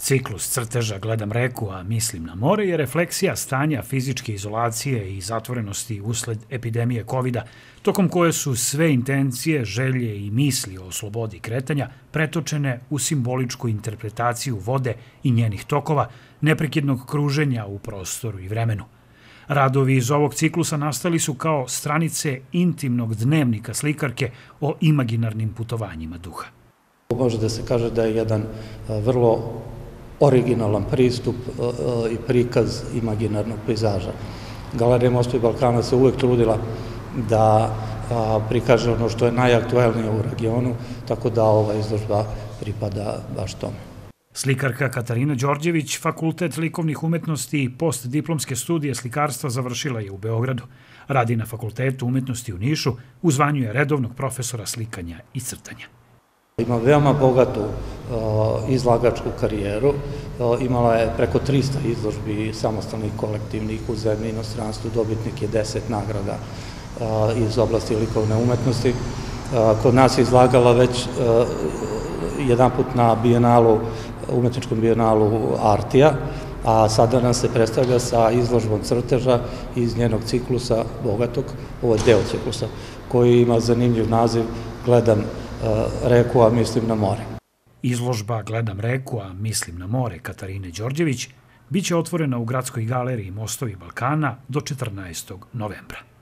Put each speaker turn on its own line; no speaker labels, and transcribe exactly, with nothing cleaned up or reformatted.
Ciklus crteža Gledam reku, a mislim na more je refleksija stanja fizičke izolacije i zatvorenosti usled epidemije kovida, tokom koje su sve intencije, želje i misli o slobodi kretanja pretočene u simboličku interpretaciju vode i njenih tokova, neprekidnog kruženja u prostoru i vremenu. Radovi iz ovog ciklusa nastali su kao stranice intimnog dnevnika slikarke o imaginarnim putovanjima duha.
Može da se kaže da je jedan vrlo originalan pristup i prikaz imaginarnog pejzaža. Galerija Moskve i Balkana se uvek trudila da prikaže ono što je najaktuelnije u regionu, tako da ova izložba pripada baš tome.
Slikarka Katarina Đorđević, Fakultet likovnih umetnosti i postdiplomske studije slikarstva završila je u Beogradu. Radi na Fakultetu umetnosti u Nišu, u zvanju je redovnog profesora slikanja i crtanja.
Ima veoma bogatu izlagačku karijeru, imala je preko trista izložbi samostalnih kolektivnih u zemlji i inostranstvu, dobitnik je deset nagrada iz oblasti likovne umetnosti. Kod nas je izlagala već jedan put na bijenalu, umetničkom bijenalu Artija, a sada nam se predstavlja sa izložbom crteža iz njenog ciklusa bogatog, ovo je deo ciklusa, koji ima zanimljiv naziv Gledam reku, a mislim na more.
Izložba Gledam reku, a mislim na more Katarine Đorđević biće otvorena u Gradskoj galeriji Mostovi Balkana do četrnaestog novembra.